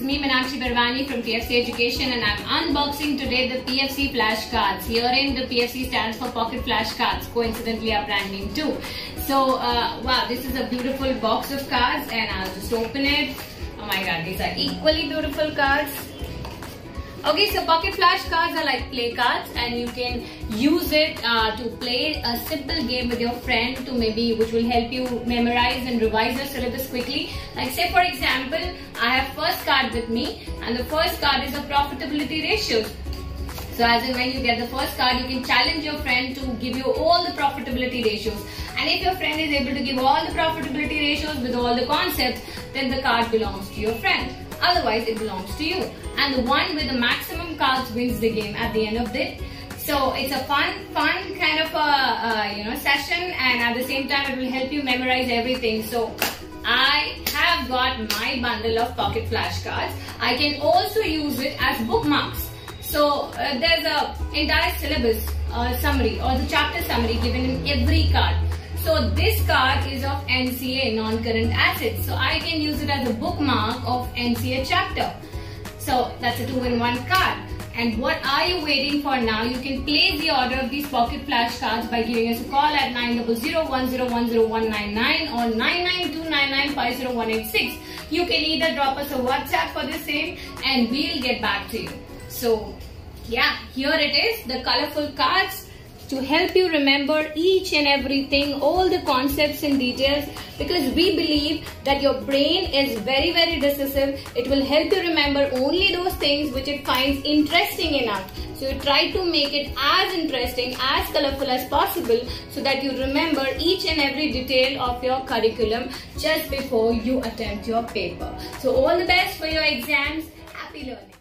me, Meenakshi Barwani from PFC Education, and I'm unboxing today the PFC flashcards. Herein, the PFC stands for Pocket Flashcards, coincidentally our brand name too. So, wow, this is a beautiful box of cards, and I'll just open it. Oh my god, these are equally beautiful cards. Okay, so pocket flashcards are like play cards, and you can use it to play a simple game with your friend which will help you memorize and revise your syllabus quickly. Like say for example, I have first card with me, and the first card is a profitability ratios. So as in when you get the first card, you can challenge your friend to give you all the profitability ratios. And if your friend is able to give all the profitability ratios with all the concepts, then the card belongs to your friend. Otherwise, it belongs to you. And the one with the maximum cards wins the game at the end of it. So it's a fun kind of a session, and at the same time, it will help you memorize everything. So I have got my bundle of pocket flashcards. I can also use it as bookmarks. So there's a entire syllabus summary or the chapter summary given in every card. So this card is of NCA, non-current assets. So I can use it as a bookmark of NCA chapter. So that's a 2-in-1 card. And what are you waiting for now? You can place the order of these pocket flashcards by giving us a call at 900-1010-199 or 9929950186. You can either drop us a WhatsApp for the same, and we'll get back to you. So yeah, here it is, the colorful cards to help you remember each and everything, all the concepts and details, because we believe that your brain is very, very decisive. It will help you remember only those things which it finds interesting enough. So you try to make it as interesting, as colorful as possible, so that you remember each and every detail of your curriculum just before you attempt your paper. So all the best for your exams. Happy learning.